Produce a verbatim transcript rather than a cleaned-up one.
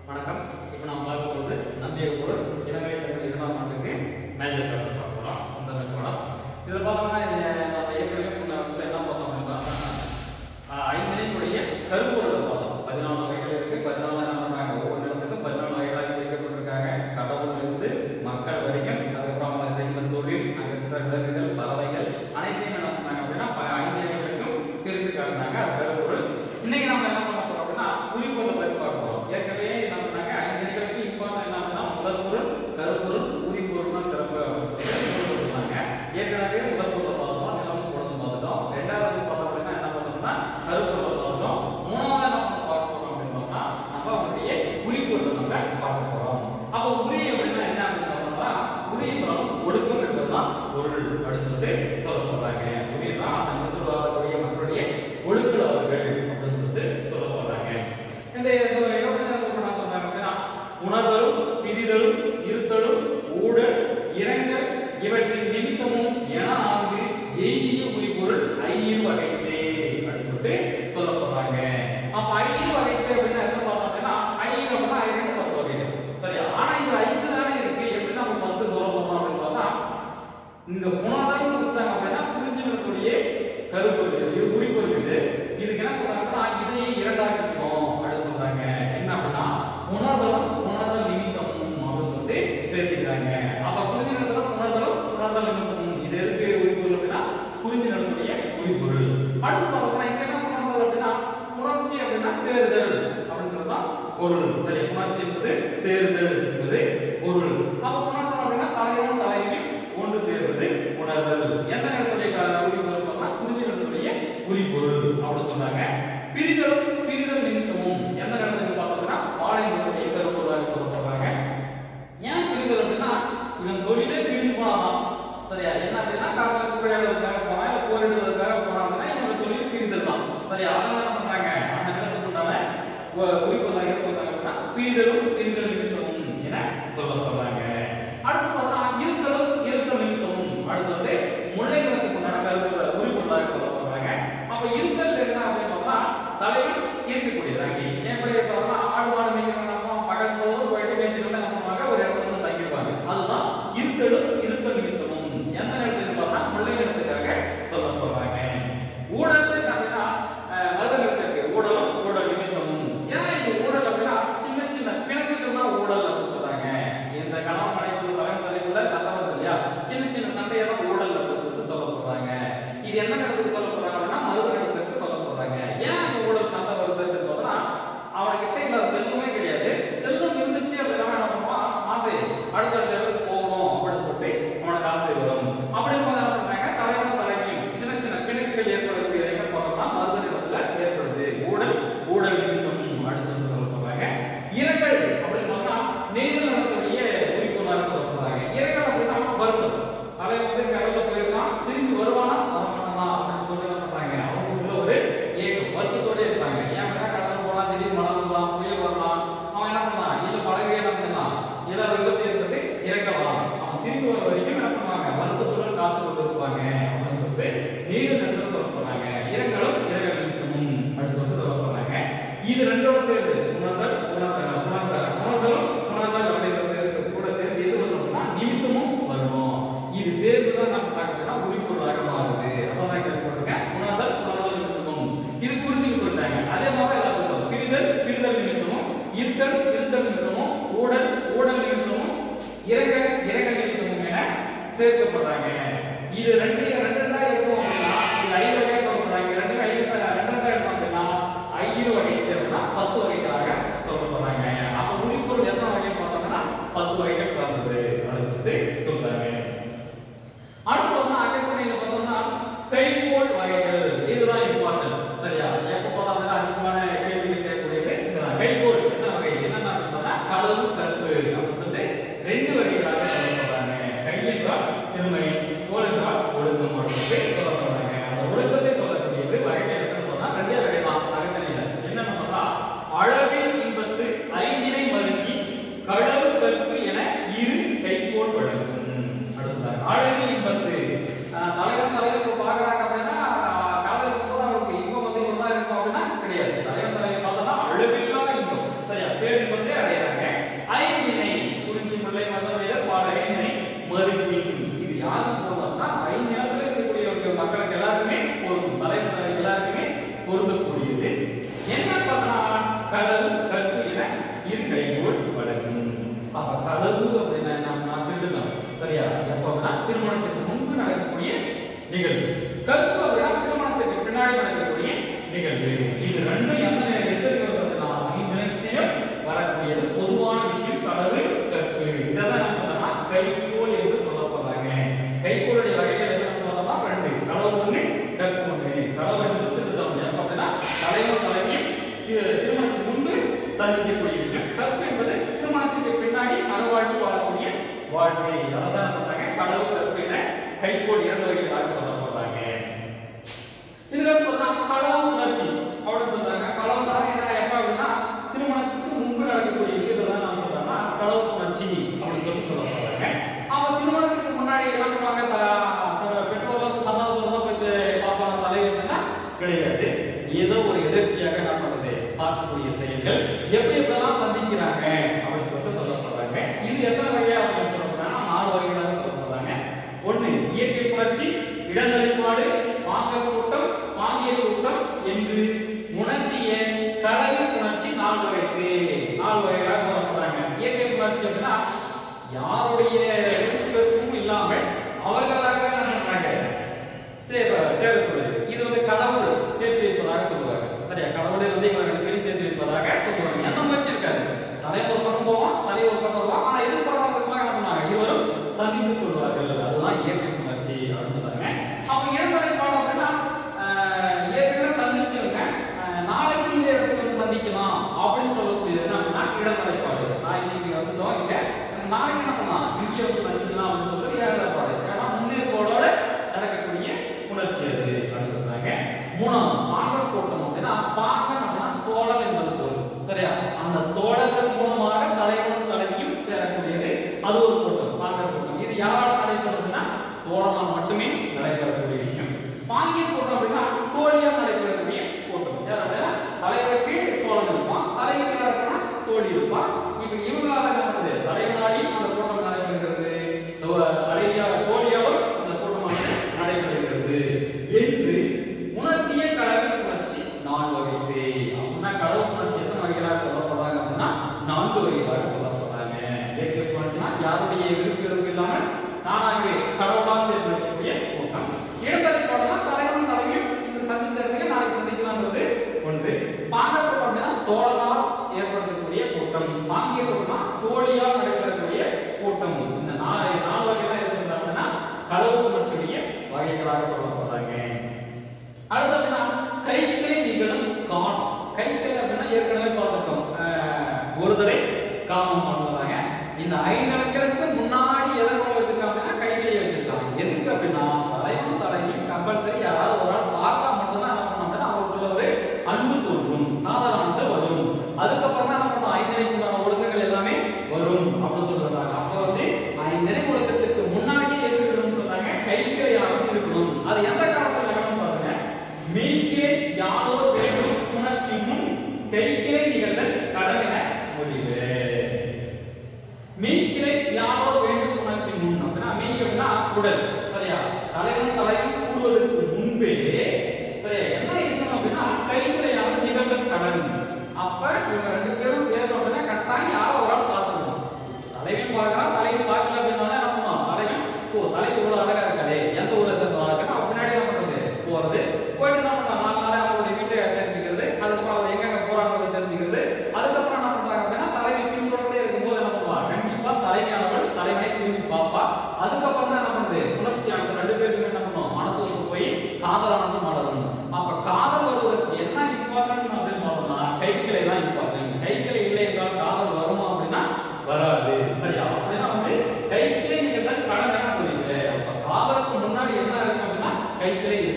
வணக்கம். இப்போ நம்ம பார்க்க போகிறது நம்பிய குரல் இளங்கலை தமிழ் இரண்டாம் ஆண்டுக்கு மேஜர் பேப்பர் பார்க்க போகிறோம். அந்த பாடம் இதில் பார்த்தோம்னா நம்ம ஏற்கனவே என்ன பார்த்தோம் அப்படின்னா ஐந்தினுடைய கருப்பொருளை பார்த்தோம். பதினாலு வகைகள் இருக்குது. பதினாலு என்ன பண்ணுறாங்க, ஒவ்வொரு இடத்துக்கும் பதினாலு வகைகளாக பிரிக்கப்பட்டிருக்காங்க. கடவுளிலிருந்து மக்கள் வரைக்கும், அதுக்கப்புறம் அவங்க செய்கிற தொழில், அங்கே இருக்கிற விலங்குகள், பறவைகள் அனைத்தையும் என்ன பண்ணாங்க அப்படின்னா ஐந்து வகைகளுக்கும் பிரித்து காட்டினாங்க. அது கருப்பொருள். இன்னைக்கு நம்ம என்ன பண்ண போகிறோம் அப்படின்னா குறிப்பொருளை பற்றி பார்க்க போகிறோம். ஏற்கனவே என்ன பண்ணாங்க, ஐந்து நிலைகளுக்கு இம்பார்ட்டன் என்ன அப்படின்னா முதல் பொருள், கருப்பொருள், குறிப்பொருள் தான் சிறப்பு அப்படின்னு சொல்லி சொல்லுவாங்க. ஏற்கனவே முதல் பொருளை பார்த்தோம், நிலமும் பொருளும் பார்த்துட்டோம். ரெண்டாவது பார்த்தோம் அப்படின்னா என்ன பார்த்தோம்னா கருப்பொருளை பார்த்தோம். மூணாவது நம்ம பார்க்க போறோம் அப்படின்னா நம்ம அவருடைய குறிப்பொருளை நம்ம பார்க்க போறோம். அப்போ உரி அப்படின்னா என்ன அப்படின்னு பார்த்தோம்னா உரி என்றாலும் ஒடுக்கம் என்பதுதான் பொருள் அப்படின்னு சொல்லிட்டு சொல்ல போறாங்க. உரினா அந்த இடத்துல வாழக்கூடிய மக்களுடைய ஒடுக்குறவர்கள் அப்படின்னு சொல்லிட்டு சொல்ல போறாங்க. இந்த உணர்தலும், பிரிதலும், இருத்தலும், ஊழல், இரங்கல் இவற்றின் நிமித்தமும் என ஆங்கு எய்திய குறிப்பொருள் ஐயிரு வகைத்தே அப்படின்னு சொல்லிட்டு சொல்ல போறாங்க. அப்ப ஐயிரு வகைத்தே அப்படின்னா என்ன பார்த்தோம் அப்படின்னா ஐந்து அப்படின்னா ஐந்து பத்து வகைகள். சரி, ஆனா இந்த ஐந்து தானே இருக்கு, எப்படி நம்ம பத்து சொல்ல போறோம் அப்படின்னு பார்த்தா இந்த உணர்தலும் கொடுத்தாங்க அப்படின்னா புரிஞ்சுக்கக்கூடிய கருப்பொருள் இது குறிப்பொருள். இது இதுக்கு என்ன சொல்றாங்கன்னா இதையே இரண்டாக்கிக்கணும் அப்படின்னு சொல்றாங்க. என்ன அப்படின்னா உணர்தலும் உணர்தல் நிமித்தமும் அப்படின்னு சொல்லி சேர்த்துக்கிறாங்க. அப்ப புரிஞ்சு நடத்தலும் உணர்தலும் உணர்தல் நிமித்தமும் இது எதுக்கு குறிப்பொருள் அப்படின்னா புரிஞ்சு நடத்தக்கூடிய குறிப்பொருள். அடுத்து பார்த்தோம்னா இங்க என்ன உணர்தல் அப்படின்னா புணர்ச்சி அப்படின்னா சேருதல் அப்படின்றதுதான் பொருள். சரி, புணர்ச்சி என்பது சேருதல் என்பது பொருள். அப்ப உணர்தல் அப்படின்னா தலைவனும் தலைவியும் ஒன்று சேர்வது உணர்தல். எந்த நேரத்துடைய குறிப்பொருள் பார்த்தா புரிஞ்சு நடத்தக்கூடிய குறிப்பொருள் அப்படின்னு சொன்னாங்க. பிரிதலும் பிரிதல் நிமித்தமும் எந்த நேரத்துக்கு பார்த்தோம்னா வாழை நிலத்துடைய கருப்பொருளாக சொல்ல போறாங்க. ஏன் பிரிதல் அப்படின்னா இவன் தொழிலே பிரிஞ்சு போனாதான். சரியா, என்ன அப்படின்னா காலையில சுவையாடுவதற்காக போனா இல்ல போரிடுவதற்காக போனா அப்படின்னா இவங்க தொழில் பிரிதல் தான். சரியா, அதனால என்ன பண்றாங்க அந்த நிலத்துக்கு உண்டான குறிப்பொருளாக சொல்றாங்க அப்படின்னா பிரிதலும் பிரிதல் நிமித்தமும் என சொல்ல போறாங்க. அடுத்து பார்த்தா இருத்தலும் இருத்தல் நிமித்தமும் அப்படின்னு சொல்லிட்டு முல்லை நிலத்துக்கு உண்டான கருப்பொருள் குறிப்பொருளாக சொல்ல போறாங்க. அப்ப இருத்தல் என்ன அப்படின்னு பார்த்தா தலைவன் இருக்கக்கூடியது. அங்கே எப்படி பார்த்தா ஆடு மாடு மேய்க்கிறவங்க பகல் முழுவதும் போயிட்டு மேய்ச்சிட்டு வந்து என்ன பண்ணுவாங்க, ஒரு இடத்துல வந்து தங்கிடுவாங்க. அதுதான் இருத்தலும் இருத்தல் நிமித்தமும். எந்த நேரத்துக்கு பார்த்தா முல்லை நிலத்துக்காக சொல்ல போறாங்க. ஊழல் அப்படின்னா மருத நிலத்துக்கு ஊழலும் ஊழல் நிமித்தமும். ஏன்னா இது ஊழல் அப்படின்னா சின்ன சின்ன பிணக்குகள் தான் ஊழல் அப்படின்னு சொல்றாங்க. இந்த கணவன் மனைவி தலைவன் தலைக்குள்ள சண்டை வருது இல்லையா, சின்ன சின்ன சண்டையெல்லாம் ஊழல் அப்படின்னு சொல்லிட்டு சொல்ல போறாங்க. இது என்ன நேரத்துக்கு சொல்ல போறாங்க அப்படின்னா மருத நிலத்துக்கு சொல்ல போறாங்க. ஏன் ஊழல் சண்டை வருதுன்னு பார்த்தா அவனுக்கிட்ட இல்லாத செல்வமே கிடையாது. செல்வம் இருந்துச்சு அப்படின்னா என்ன பண்ணுவான், ஆசை அடுத்தடுத்த இடத்துக்கு போகணும் அப்படின்னு சொல்லிட்டு அவனுக்கு ஆசை வரும். அப்படி என்ன பண்றாங்க, தலைவனும் தலைவியும் சின்ன சின்ன பிணக்குகள் ஏற்படக்கூடிய என்ன பார்த்தோம்னா மருத நிலத்துல ஏற்படுது. ஊழல் ஊழல் நிமித்தமும் அப்படின்னு சொல்லிட்டு சொல்ல போறாங்க. இரங்கல் அப்படின்னு பார்த்தா நெய்தல் நிலத்துடைய குறிப்பொருளாக சொல்ல போறாங்க. இரங்கல் அப்படின்னா வருத்தம். தலைவன் வந்து கடவுள போயிருக்கான், திரும்பி வருவானா வரமாட்டானா அப்படின்னு சொல்லி என்ன பண்றாங்க, அவங்களுக்குள்ள ஒரு ஏக்கம் வருத்தத்தோட இருப்பாங்க. ஏன் அப்படின்னா கடவுள் போனா திடீர்னு மழை வரலாம், புயல் வரலாம், அவன் என்ன பண்ணலாம் இல்ல படகு என்ன பண்ணலாம் ஏதாவது விபத்து ஏற்பட்டு இறக்கலாம். அவன் திரும்பி வர வரைக்கும் என்ன பண்ணுவாங்க, வருத்தத்துடன் காத்து கொண்டு இருப்பாங்க அப்படின்னு சொல்லிட்டு நீர் நிலத்துல சொல்ல போறாங்க. இரங்கலும் இரங்கல் நிமித்தமும் அப்படின்னு சொல்லிட்டு சொல்ல போறாங்க. இது ரெண்டோட சேர்ந்து உணர்தல் உணர்தல் உணர்தல் உணர்தலும் உணர்தல் அப்படிங்கிறது கூட சேர்ந்து எது வரணும்னா நிமித்தமும் வரணும். இது சேர்ந்துதான் நம்ம பார்க்கணும்னா குறிப்பொருளாக மாறுது. அதான் கேள்விப்பட்டிருக்க உணர்தல் உணர்தல் நிமித்தமும். இது புரிஞ்சுக்க சொல்லிட்டாங்க. அதே மாதிரி எல்லாத்துக்கும் பிரிதல் பிரிதல் நிமித்தமும், இருத்தல் இருத்தல் நிமித்தமும், ஊழல் ஊழல் நிமித்தமும், இரங்கல் இரங்கல் நிமித்தமும் என சேர்க்கப்படுறாங்க. இது ரெண்டு ரெண்டு ரெண்டா இருக்கும் அப்படின்னா இது ஐந்து வகையாக சொல்லப்படுறாங்க. ரெண்டு ஐந்து ரெண்டு ரெண்டா இருக்கும் அப்படின்னா ஐந்து வகை அப்படின்னா பத்து வகைகளாக சொல்லப்படுறாங்க. அப்ப குறிப்பொருள் எத்தனை வகை பார்த்தோம்னா பத்து வகைகள் சார்ந்தது அப்படின்னு சொல்லிட்டு சொல்றாங்க. அடுத்து பார்த்தோம்னா அகத்துணையில பார்த்தோம்னா கைகோள் வகைகள். இதுதான் இம்பார்ட்டன்ட். சரியா, எப்ப பார்த்தோம்னா அதிகமான கேள்வி கேட்கக்கூடியது இதுதான். கைகோள் எத்தனை வகை என்னன்னா பார்த்தா களவு கற்பு அப்படின்னு சொல்லிட்டு ரெண்டு வகைகளாக சொல்லப்படுறாங்க. கை என்றால் சிறுமை, கோல் என்றால் ஒழுக்கம் அப்படின்னு சொல்லப்படுறாங்க. அந்த ஒழுக்கத்தை சொல்லக்கூடியது வகைகள் எத்தனை பார்த்தா ரெண்டே வகை தான் அகத்துணையில. என்னன்னு இரு கைகோல் வழங்கும். அப்ப களவு அப்படின்னா என்ன? திருடுதான். சரியா? எப்ப அப்படின்னா திருமணத்துக்கு முன்பு நடக்கக்கூடிய நிகழ்வு. கற்பு அப்படின்னா திருமணத்துக்கு பின்னாடி நடக்கக்கூடிய நிகழ்வு. இது ரெண்டும் எந்த எத்தனை வருதுன்னா ஐந்து நிலையத்திலும் வரக்கூடியது பொதுவான விஷயம். களவு கற்பு இதான் என்ன சொல்றோம்னா கைகோல் என்று சொல்லப்படுறாங்க. கைகோளுடைய வகைகள் என்ன பார்த்தோம்னா ரெண்டு. களவு ஒண்ணு, கற்பு ஒண்ணு. களவு என்பது திருடுதான். எப்ப அப்படின்னா தலைவர் தலைமையும் திருமணத்துக்கு முன்பு சந்திக்கக்கூடிய விஷயம். கற்பு என்பது திருமணத்துக்கு பின்னாடி அகவாழ்வு வாழக்கூடிய வாழ்க்கை. அதான் சொல்றாங்க களவு கற்பு என கைகோல் இரண்டு வகைகளாக சொல்லப்படுறாங்க. இதுக்கு களவு உணர்ச்சி அப்படின்னு சொல்றாங்க. களவுனா என்ன? எப்ப அப்படின்னா திருமணத்துக்கு முன்பு நடக்கக்கூடிய விஷயத்தை தான் நான் சொல்றேன்னா களவு உணர்ச்சி அப்படின்னு சொல்லி சொல்லப்படுறாங்க. அப்ப திருமணத்துக்கு முன்னாடி என்ன பண்ணுவாங்க? பெற்றோர் வந்து சம்மதத்தோட தான் போய் பார்ப்பாங்க. தலைவர்னா கிடையாது. ஏதோ ஒரு எதிர்ச்சியாக என்ன பண்றது பார்க்கக்கூடிய செயல்கள் எப்படி எப்படிலாம் சந்திக்கிறாங்க அப்படின்னு சொல்லிட்டு சொல்லப்படுறாங்க. இது எத்தனை வகையா சொல்லப்படுறாங்கன்னா நாலு வகைகளாக சொல்லப்படுறாங்க. ஒண்ணு இயற்கை புணர்ச்சி, இடநிலைப்பாடு, பாங்க கூட்டம், பாங்கிய கூட்டம் என்று உணர்த்திய கலவை புணர்ச்சி நாலு வகைக்கு நாலு வகைகளாக சொல்லப்படுறாங்க. இயற்கை புணர்ச்சி அப்படின்னா யாருடைய விருப்பமும் இல்லாமல் அவர்களாக என்ன பண்றாங்க சேர சேரப்படுது. இது வந்து கடவுள் சேர்த்து வைப்பதாக சொல்லுவாங்க. சரியா? கடவுளை வந்து இவங்க ரெண்டு பேரும் சேர்த்து வைப்பதாக சொல்லுவாங்க. எந்த முயற்சி இருக்காது. தலைவர் ஒரு பக்கம் போவான், தலைவர் ஒரு பக்கம் போவான். ஆனா எதிர்பாராதவர்களாக என்ன பண்ணுவாங்க? இருவரும் சந்தித்துக் கொள்வார்கள். அதுதான் இயற்கை புணர்ச்சி அப்படின்னு சொல்றாங்க. அப்ப இடநிலைப்பாடு அப்படின்னா ஏற்கனவே சந்திச்சவங்க நாளைக்கு இந்த இடத்துக்கு வந்து சந்திக்கலாம் அப்படின்னு சொல்லக்கூடியது என்ன அப்படின்னா இடநிலைப்பாடு. நான் இன்னைக்கு வந்துட்டோம் இங்க, நாளைக்கு என்ன பண்ணலாம் இங்கே வந்து சந்திக்கலாம் அப்படின்னு சொல்றது இடநிலைப்பாடு. ஏன்னா முன்னேற்பாடோட நடக்கக்கூடிய உணர்ச்சி அது அப்படின்னு சொல்றாங்க. மூணாவது பாங்கர் கூட்டம் அப்படின்னா பாங்கன் அப்படின்னா தோழர் என்பது பொருள். சரியா? அந்த தோழர்கள் மூலமாக தலைவனும் தலைவியும் சேரக்கூடியது அது ஒரு கூட்டம், பாங்கர் கூட்டம். இது யாரால் நடைபெறும் அப்படின்னா தோழனால் மட்டுமே நடைபெறக்கூடிய விஷயம். பாங்கிய கூட்டம் அப்படின்னா தோழியால் நடைபெறக்கூடிய கூட்டம். யாரால தலைவருக்கு தோழன் இருப்பான், தலைவருக்கு யாருன்னா தோழி இருப்பான். இப்ப இவங்களால என்ன பண்ணுது? தலைவனாலையும் அந்த கூட்டம் நடைபெறுகிறது, தலைவியாக தோழியாலும் அந்த கூட்டமானது நடைபெறுகிறது என்று உணர்த்திய கலவை புணர்ச்சி நான்கு வகைக்கு. அப்படின்னா கலவை புணர்ச்சி எத்தனை வகைகளாக சொல்லப்படுறாங்க அப்படின்னா நான்கு வகைகளாக சொல்லப்படுறாங்க. இயற்கை புணர்ச்சினா யாருடைய விருப்ப விருப்பம் இல்லாமல் நானாகவே கடவுளால் சேர்த்து வைக்கக்கூடிய கூட்டம். இடநிலைப்பாடுனா தலைவன் தலைமையும் இன்று சந்தித்தவர்கள் நாளைக்கு சந்திக்கலாம்ன்றது ஒன்று. பாங்கர் கூட்டம் அப்படின்னா தோழனால் ஏற்படுத்தக்கூடிய கூட்டம். பாங்கிய கூட்டம்னா தோழியால் நடைபெறக்கூடிய கூட்டம். இந்த நாலு நாலு வகைகளாக எது சொல்றாங்கன்னா கலவு புணர்ச்சியுடைய வகைகளாக சொல்லப்படுறாங்க. அடுத்ததுன்னா கைக்கிளை நிகழும் காலம். கைக்கிளை அப்படின்னா ஏற்கனவே பார்த்துட்டோம், ஒரு தடவை காமம் பண்ணுறாங்க. இந்த ஐந்து இலக்கணத்துக்கு முன்னாடி எதை வச்சிருக்காங்க அப்படின்னா கைக்கிளையை வச்சிருக்காங்க. எதுக்கு அப்படின்னா தலைவனும் தலைவியும் கம்பல்சரி யாராவது ஒரு ஆள் பார்த்தா மட்டும்தான் என்ன பண்ணணும் அப்படின்னா அவருக்குள்ள ஒரு அன்பு தோன்றும், காதலானது வரும். அதுக்கப்புறம் தான் என்ன பண்ணணும் ஐந்து நிலைக்குண்டான ஒழுக்கங்கள் எல்லாமே வரும் அப்படின்னு சொல்றாங்க. அப்போ வந்து ஐந்து நிலை ஒழுக்கத்துக்கு முன்னாடியே எது இருக்கணும்னு சொல்றாங்க? கைக்கிளையானது இருக்கணும். அது எந்த காலத்துல இருக்கணும் பாருங்க. மீட்கே யானோர் வேண்டும் உணர்ச்சி முன் கைக்கிளை நிகழ்தல் கடமென முடிவு. மீட்கிளை யானோர் வேண்டும் உணர்ச்சி முன் அப்படின்னா மீ அப்படின்னா உடல். சரியா? தலைவன் தலைவி கூடுவதற்கு முன்பே சரியா என்ன இருக்கணும் அப்படின்னா கைக்கிளையானது நிகழ்தல் கடன். அப்ப இவங்க ரெண்டு பேரும் சேர்ந்த உடனே கட்டாயம் யாரோ ஒரு ஆள் பார்த்துக்கணும். தலைவன் பார்க்கலாம், தலைவி பார்க்கல அப்படின்னா என்ன பண்ணுவோம்? தலைவன் ஓ தலைவி இவ்வளவு அழகா இருக்காது, எந்த ஊரை சேர்ந்து வளர்க்கணும் பின்னாடி என்ன பண்றது போறது, போயிட்டு என்ன பண்றாங்க நாலு நாளே அவங்களுடைய வீட்டை தெரிஞ்சுக்கிறது, அதுக்கப்புறம் அவர் எங்க போறாங்கிறத தெரிஞ்சுக்கிறது. அதுக்கப்புறம் என்ன பண்றாங்க அப்படின்னா தலைவி பின்தொடர்ந்தே இருக்கும்போது என்ன பண்ணுவா? கண்டிப்பா தலைவியானவள் தலைவனை திரும்பி பார்ப்பா. அதுக்கப்புறம் தான் என்ன பண்ணுது? புணர்ச்சி அந்த ரெண்டு பேருக்குமே என்ன பண்ணுவோம்? மனசு போய் காதலானது மலரும். அப்ப காதல் வருவதற்கு என்ன இம்பார்ட்டன்ட் அப்படின்னு பார்த்தோம்னா கைக்கிளை தான் இம்பார்ட்டன்ட். கைக்கிளை இல்லை என்றால் காதல் வருமா அப்படின்னா வராது. சரியா? அப்படின்னா வந்து கைக்கிளை நிகழ்தல் கடன் என முடியுது. அப்ப காதலுக்கு முன்னாடி என்ன இருக்கும் அப்படின்னா கைக்கிளை